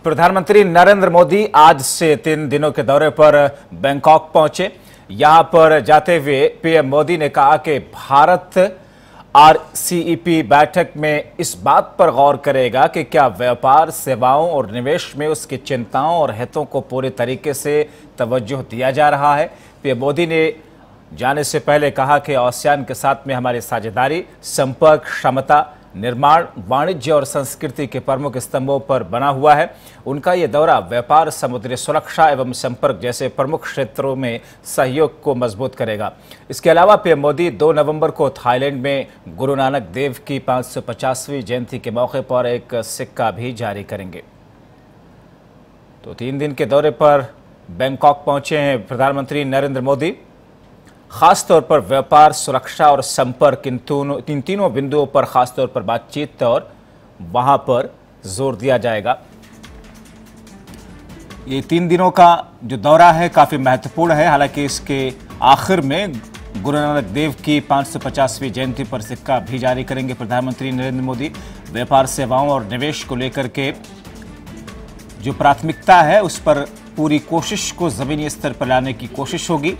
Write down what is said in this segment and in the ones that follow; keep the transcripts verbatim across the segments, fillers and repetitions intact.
प्रधानमंत्री नरेंद्र मोदी आज से तीन दिनों के दौरे पर बैंकॉक पहुंचे। यहां पर जाते हुए पीएम मोदी ने कहा कि भारत आरसीईपी बैठक में इस बात पर गौर करेगा कि क्या व्यापार, सेवाओं और निवेश में उसकी चिंताओं और हितों को पूरे तरीके से तवज्जो दिया जा रहा है। पीएम मोदी ने जाने से पहले कहा कि आसियान के साथ में हमारी साझेदारी, संपर्क, क्षमता निर्माण, वाणिज्य और संस्कृति के प्रमुख स्तंभों पर बना हुआ है। उनका ये दौरा व्यापार, समुद्री सुरक्षा एवं संपर्क जैसे प्रमुख क्षेत्रों में सहयोग को मजबूत करेगा। इसके अलावा पीएम मोदी दो नवंबर को थाईलैंड में गुरु नानक देव की पाँच सौ पचासवीं जयंती के मौके पर एक सिक्का भी जारी करेंगे। तो तीन दिन के दौरे पर बैंकॉक पहुंचे हैं प्रधानमंत्री नरेंद्र मोदी। खास तौर पर व्यापार, सुरक्षा और संपर्क, इन तीनों इन तीनों बिंदुओं पर खास तौर पर बातचीत और वहां पर जोर दिया जाएगा। ये तीन दिनों का जो दौरा है काफी महत्वपूर्ण है। हालांकि इसके आखिर में गुरु नानक देव की पाँच सौ पचासवीं जयंती पर सिक्का भी जारी करेंगे प्रधानमंत्री नरेंद्र मोदी। व्यापार, सेवाओं और निवेश को लेकर के जो प्राथमिकता है उस पर पूरी कोशिश को जमीनी स्तर पर लाने की कोशिश होगी।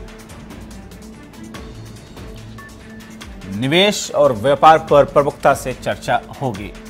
निवेश और व्यापार पर प्रमुखता से चर्चा होगी।